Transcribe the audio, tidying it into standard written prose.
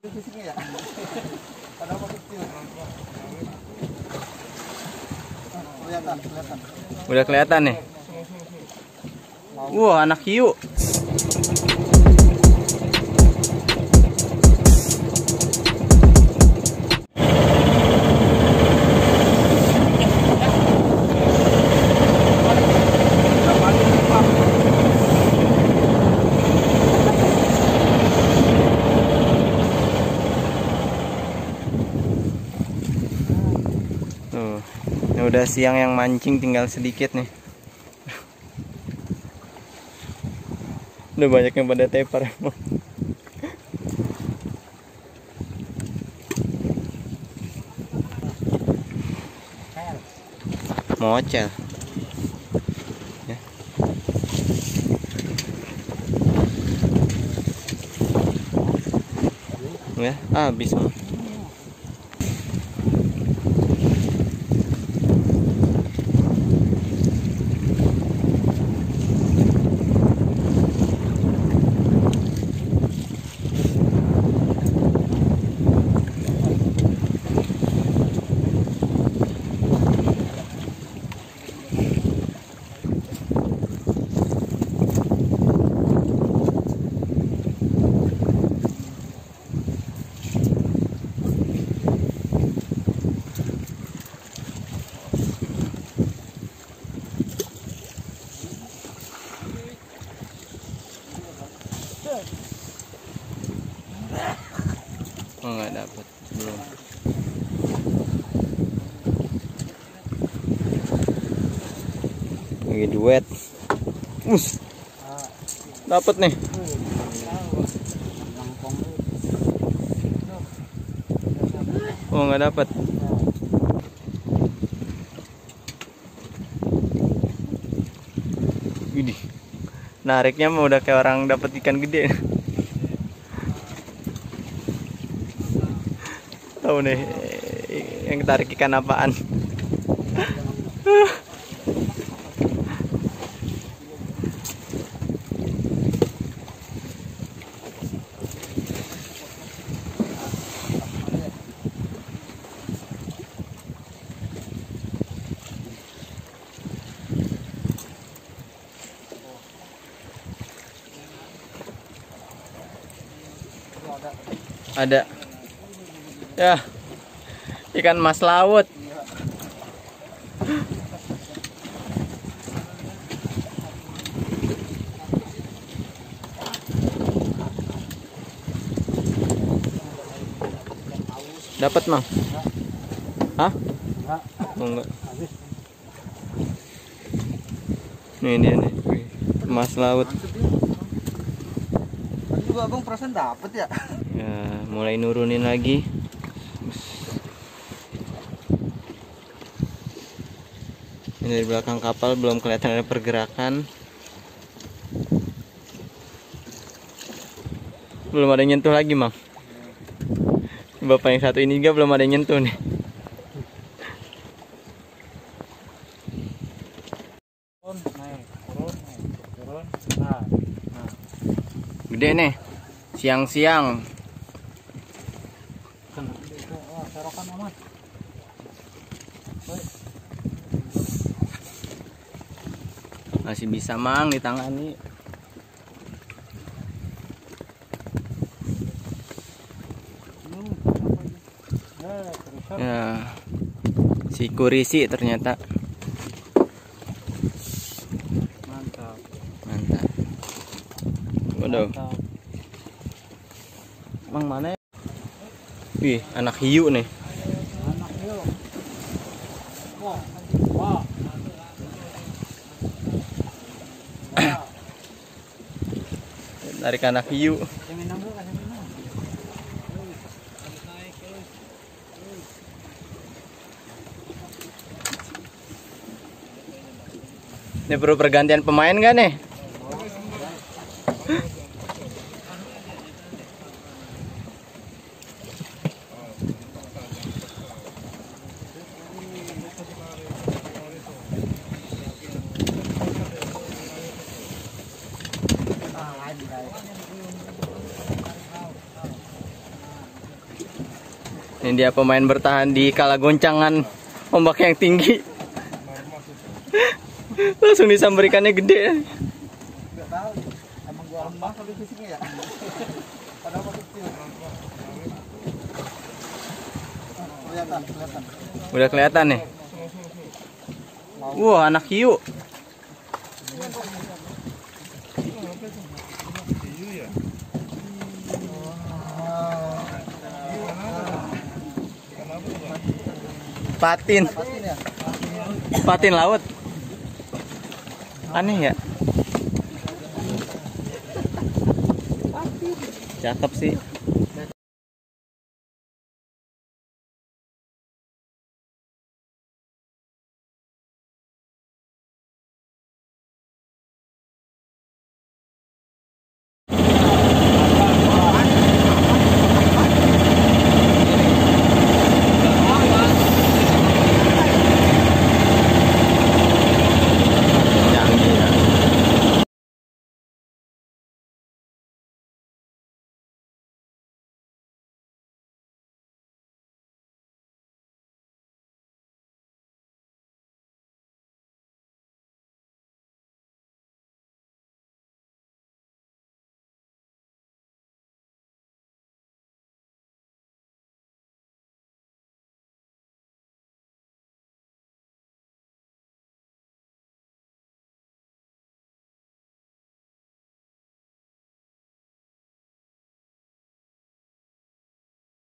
Fisiknya ya. Ada apa kecil? Kelihatan. Udah kelihatan nih. Wah, anak hiu. Tuh, ini udah siang yang mancing tinggal sedikit nih. Udah banyak yang pada tepar emang. Mocel. Ya. Ya, habis semua. Oh, nggak dapet, belum. Lagi duet. Dapet nih. Oh, nggak dapet. Widih, nariknya mah udah kayak orang dapet ikan gede. Tahu nih yang tarik ikan apaan? Ada. Ya. Ikan mas laut. Dapat, Mang? Hah? Oh, enggak. Nih dia nih. Mas laut. Tadi juga Abang perasaan dapet ya? Ya, mulai nurunin lagi. Ini dari belakang kapal belum kelihatan ada pergerakan. Belum ada yang nyentuh lagi, Mang. Bapak yang satu ini juga belum ada yang nyentuh nih. Turun. Nah. Gede nih. Siang-siang. Serokan aman. Masih bisa, Mang, ditangani. Ya, si kurisi ternyata. Mantap. Waduh. Mang mana ya? Wih, anak hiu nih. Anak hiu. Wah. Tarik anak hiu. Ini perlu pergantian pemain gak nih? Ini dia pemain bertahan di kala goncangan ombak yang tinggi. Langsung disamberikannya gede. Nggak tahu. Emang gua lemah tapi fisiknya ya. Padahal masih kecil. Kelihatan. Udah kelihatan nih. Wah, anak hiu. Patin. Patin ya? Patin laut. Aneh ya. Cakep sih.